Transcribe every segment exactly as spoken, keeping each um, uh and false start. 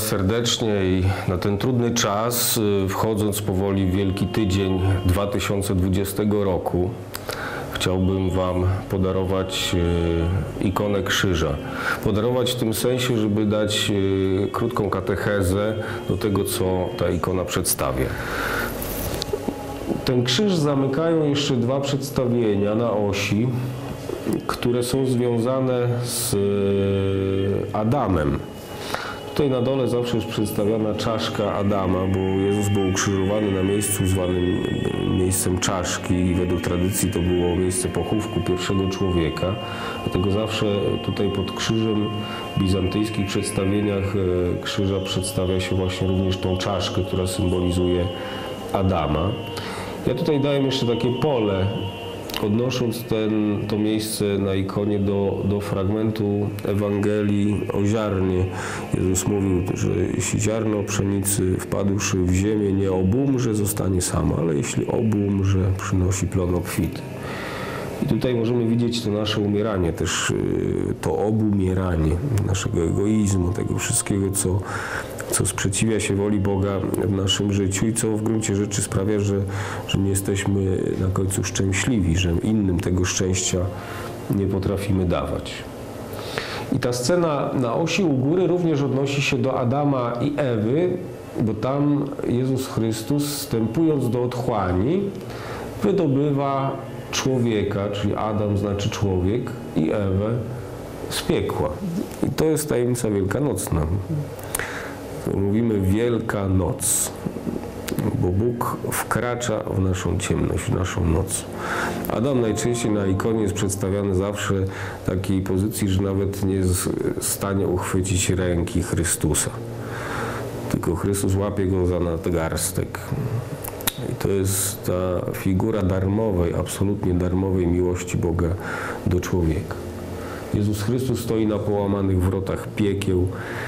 serdecznie i na ten trudny czas, wchodząc powoli w Wielki Tydzień dwa tysiące dwudziestego roku, chciałbym Wam podarować ikonę krzyża. Podarować w tym sensie, żeby dać krótką katechezę do tego, co ta ikona przedstawia. Ten krzyż zamykają jeszcze dwa przedstawienia na osi, które są związane z Adamem. Tutaj na dole zawsze jest przedstawiana czaszka Adama, bo Jezus był ukrzyżowany na miejscu zwanym miejscem czaszki i według tradycji to było miejsce pochówku pierwszego człowieka. Dlatego zawsze tutaj pod krzyżem w bizantyjskich przedstawieniach krzyża przedstawia się właśnie również tą czaszkę, która symbolizuje Adama. Ja tutaj dałem jeszcze takie pole, odnosząc ten, to miejsce na ikonie do, do fragmentu Ewangelii o ziarnie. Jezus mówił, że jeśli ziarno pszenicy wpadłszy w ziemię nie obumrze, zostanie samo, ale jeśli obumrze, przynosi plon obfity. I tutaj możemy widzieć to nasze umieranie, też to obumieranie naszego egoizmu, tego wszystkiego, co, co sprzeciwia się woli Boga w naszym życiu i co w gruncie rzeczy sprawia, że, że nie jesteśmy na końcu szczęśliwi, że innym tego szczęścia nie potrafimy dawać. I ta scena na osi u góry również odnosi się do Adama i Ewy, bo tam Jezus Chrystus, wstępując do otchłani, wydobywa człowieka, czyli Adam znaczy człowiek, i Ewę z piekła. I to jest tajemnica wielkanocna. Mówimy Wielka Noc, bo Bóg wkracza w naszą ciemność, w naszą noc. Adam najczęściej na ikonie jest przedstawiany zawsze w takiej pozycji, że nawet nie jest w stanie uchwycić ręki Chrystusa. Tylko Chrystus łapie go za nadgarstek. I to jest ta figura darmowej, absolutnie darmowej miłości Boga do człowieka. Jezus Chrystus stoi na połamanych wrotach piekieł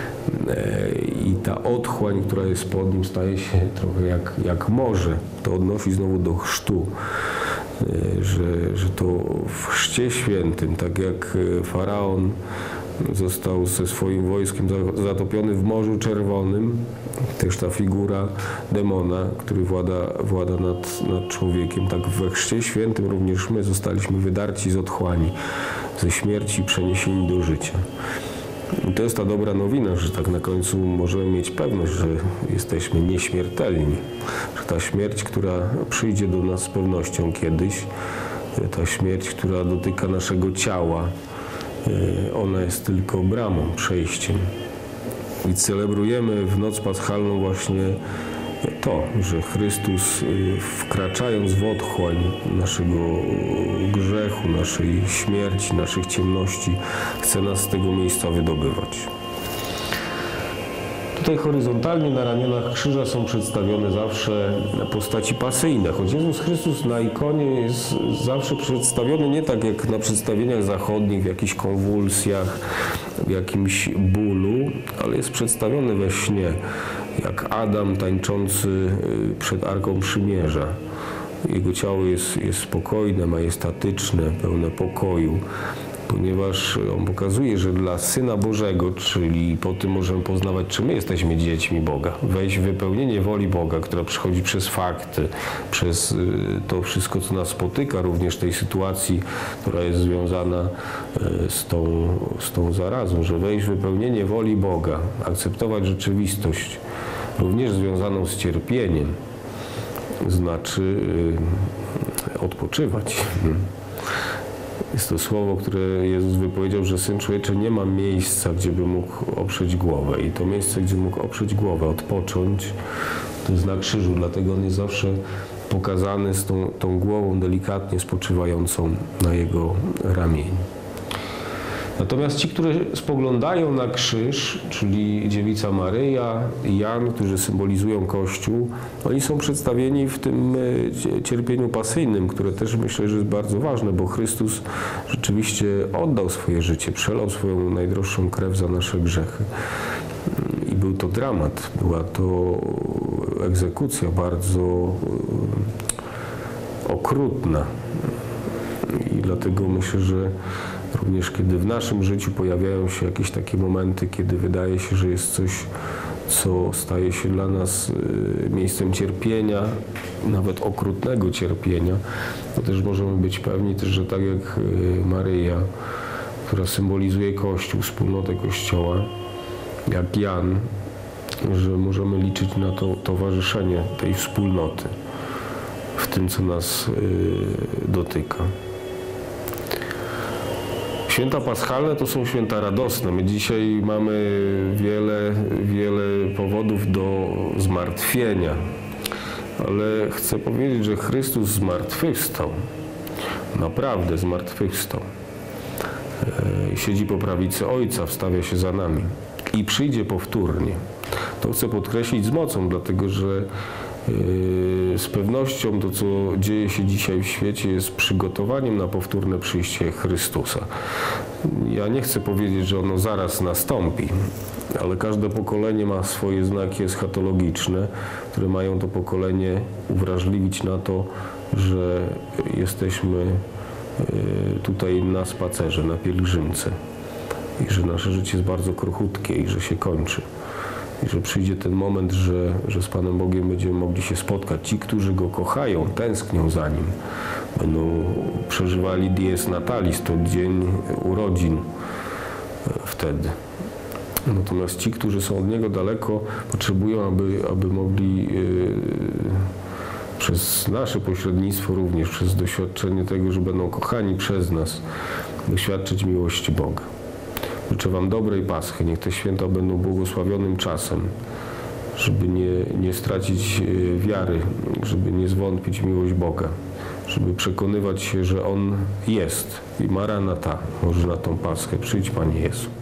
i ta otchłań, która jest pod nim, staje się trochę jak, jak morze. To odnosi znowu do chrztu, że, że to w chrzcie świętym, tak jak Faraon został ze swoim wojskiem zatopiony w Morzu Czerwonym, też ta figura demona, który włada, włada nad, nad człowiekiem, tak we chrzcie świętym również my zostaliśmy wydarci z otchłani, ze śmierci przeniesieni do życia. I to jest ta dobra nowina, że tak na końcu możemy mieć pewność, że jesteśmy nieśmiertelni, że ta śmierć, która przyjdzie do nas z pewnością kiedyś, ta śmierć, która dotyka naszego ciała, ona jest tylko bramą, przejściem. I celebrujemy w noc paschalną właśnie to, że Chrystus, wkraczając w otchłań naszego grzechu, naszej śmierci, naszych ciemności, chce nas z tego miejsca wydobywać. Tutaj horyzontalnie na ramionach krzyża są przedstawione zawsze postaci pasyjne, choć Jezus Chrystus na ikonie jest zawsze przedstawiony nie tak jak na przedstawieniach zachodnich, w jakichś konwulsjach, w jakimś bólu, ale jest przedstawiony we śnie, jak Adam tańczący przed Arką Przymierza. Jego ciało jest, jest spokojne, majestatyczne, pełne pokoju, ponieważ on pokazuje, że dla Syna Bożego, czyli po tym możemy poznawać, czy my jesteśmy dziećmi Boga, wejść w wypełnienie woli Boga, która przychodzi przez fakty, przez to wszystko, co nas spotyka, również tej sytuacji, która jest związana z tą, z tą zarazą, że wejść w wypełnienie woli Boga, akceptować rzeczywistość, również związaną z cierpieniem, znaczy odpoczywać. Jest to słowo, które Jezus wypowiedział, że Syn Człowieczy nie ma miejsca, gdzie by mógł oprzeć głowę. I to miejsce, gdzie mógł oprzeć głowę, odpocząć, to jest na krzyżu. Dlatego on jest zawsze pokazany z tą, tą głową delikatnie spoczywającą na Jego ramieniu. Natomiast ci, którzy spoglądają na krzyż, czyli Dziewica Maryja i Jan, którzy symbolizują Kościół, oni są przedstawieni w tym cierpieniu pasyjnym, które też myślę, że jest bardzo ważne, bo Chrystus rzeczywiście oddał swoje życie, przelał swoją najdroższą krew za nasze grzechy. I był to dramat, była to egzekucja bardzo okrutna. I dlatego myślę, że również kiedy w naszym życiu pojawiają się jakieś takie momenty, kiedy wydaje się, że jest coś, co staje się dla nas miejscem cierpienia, nawet okrutnego cierpienia, to też możemy być pewni, też, że tak jak Maryja, która symbolizuje Kościół, wspólnotę Kościoła, jak Jan, że możemy liczyć na to towarzyszenie tej wspólnoty w tym, co nas dotyka. Święta paschalne to są święta radosne. My dzisiaj mamy wiele, wiele powodów do zmartwienia, ale chcę powiedzieć, że Chrystus zmartwychwstał. Naprawdę zmartwychwstał. Siedzi po prawicy Ojca, wstawia się za nami i przyjdzie powtórnie. To chcę podkreślić z mocą, dlatego że z pewnością to, co dzieje się dzisiaj w świecie, jest przygotowaniem na powtórne przyjście Chrystusa. Ja nie chcę powiedzieć, że ono zaraz nastąpi, ale każde pokolenie ma swoje znaki eschatologiczne, które mają to pokolenie uwrażliwić na to, że jesteśmy tutaj na spacerze, na pielgrzymce i że nasze życie jest bardzo krótkie i że się kończy. I że przyjdzie ten moment, że, że z Panem Bogiem będziemy mogli się spotkać. Ci, którzy Go kochają, tęsknią za Nim, będą przeżywali Dies Natalis, to dzień urodzin wtedy. Natomiast ci, którzy są od Niego daleko, potrzebują, aby, aby mogli yy, przez nasze pośrednictwo również, przez doświadczenie tego, że będą kochani przez nas, doświadczyć miłości Boga. Życzę Wam dobrej Paschy. Niech te święta będą błogosławionym czasem, żeby nie, nie stracić wiary, żeby nie zwątpić w miłość Boga, żeby przekonywać się, że On jest i Maranata, może na tą Paschę. Przyjdź, Panie Jezu.